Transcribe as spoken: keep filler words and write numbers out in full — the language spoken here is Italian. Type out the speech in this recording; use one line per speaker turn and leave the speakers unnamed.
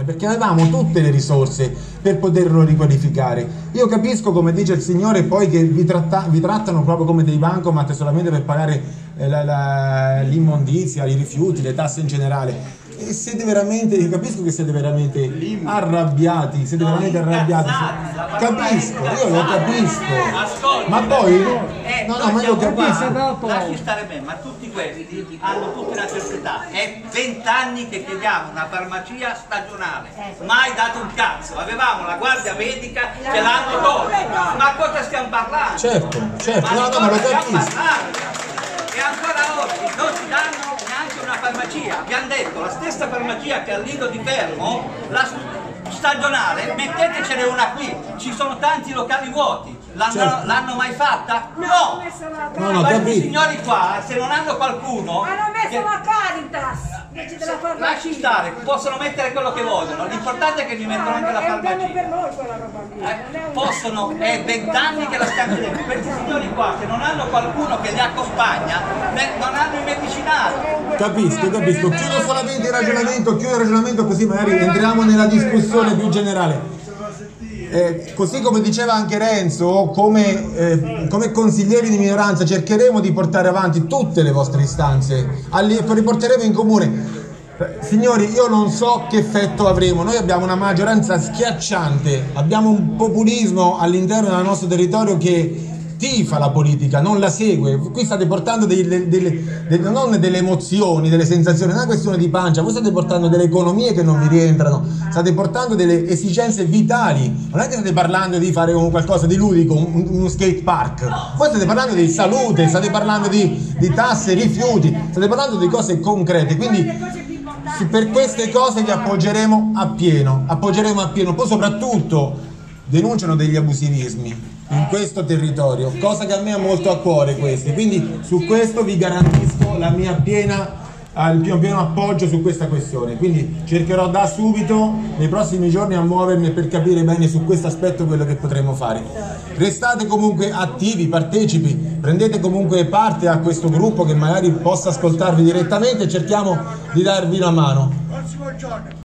perché avevamo tutte le risorse per poterlo riqualificare. Io capisco, come dice il Signore, poi che vi, tratta, vi trattano proprio come dei bancomat solamente per pagare eh, l'immondizia, i rifiuti, le tasse in generale. E siete veramente, io capisco che siete veramente arrabbiati, siete veramente arrabbiati. Capisco, io lo capisco. Ma poi, no, no, ma io capisco.
Lasci stare me, ma tutti questi hanno tutti la stessa età. È vent'anni che chiediamo una farmacia stagionale. Mai dato un cazzo. Avevamo la guardia medica che l'hanno tolta. Ma cosa stiamo parlando?
Certo, certo, no, no, ma lo capisco.
E ancora oggi non ci danno neanche una farmacia. Abbiamo detto, la stessa farmacia che al Lido di Fermo, la stagionale, mettetecene una qui. Ci sono tanti locali vuoti. L'hanno
Certo.
mai fatta? No!
No, no,
Questi
capito.
signori qua, se non hanno qualcuno...
Hanno messo
che-
la Caritas invece della farmacia.
Lasci stare, possono mettere quello che vogliono, l'importante è che mi mettono anche la
È un bene
farmacia.
per noi quella roba lì.
Eh,
non è un-
possono, è vent'anni che la stiamo chiedendo. Questi signori qua, se non hanno qualcuno che li accompagna, ne- non hanno i medicinali.
Capisco, capisco. Chiudo solamente il ragionamento, chiudo il ragionamento così magari entriamo nella discussione più generale. Eh, così come diceva anche Renzo, come, eh, come consiglieri di minoranza cercheremo di portare avanti tutte le vostre istanze, li riporteremo in comune. Eh, Signori, io non so che effetto avremo, noi abbiamo una maggioranza schiacciante, abbiamo un populismo all'interno del nostro territorio che tifa la politica, non la segue. Qui state portando delle, delle, delle, non delle emozioni, delle sensazioni, non è una questione di pancia, voi state portando delle economie che non vi rientrano, state portando delle esigenze vitali, non è che state parlando di fare un qualcosa di ludico, un, uno skate park, voi state parlando di salute, state parlando di, di tasse, rifiuti, state parlando di cose concrete, quindi sì, per queste cose vi appoggeremo a pieno, appoggeremo a pieno, poi soprattutto denunciano degli abusivismi in questo territorio, cosa che a me ha molto a cuore questi, quindi su questo vi garantisco la mia piena, il mio pieno appoggio su questa questione, quindi cercherò da subito nei prossimi giorni a muovermi per capire bene su questo aspetto quello che potremo fare. Restate comunque attivi, partecipi, prendete comunque parte a questo gruppo che magari possa ascoltarvi direttamente e cerchiamo di darvi una mano.